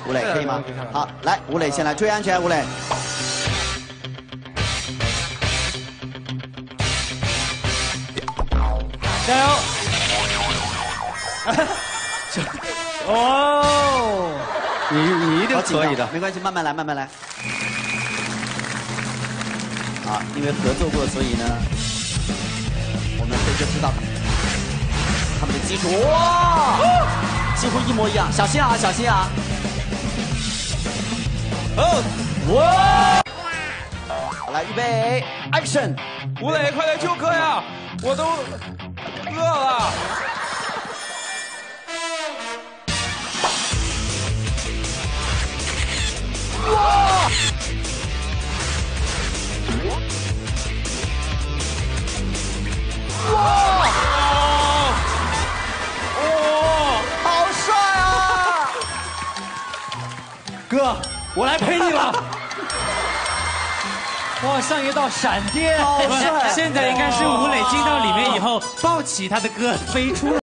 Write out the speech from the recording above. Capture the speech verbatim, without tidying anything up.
吴磊可以吗？好，来，吴磊先来，注意安全，吴磊。 加油！哦，你你一定可以的， 没关系，慢慢来，慢慢来。啊，因为合作过，所以呢，我们这就知道他们的基础。哇，几乎一模一样，小心啊，小心啊！哦，哇！好，来，预备 ，Action！ 吴磊，快来救哥呀！我都饿了。哇！哇！哦， 好帅啊！ 哥，我来陪你了。哇，像一道闪电！ 好帅！ 现在应该是吴磊进到里面以后，抱起他的哥飞出。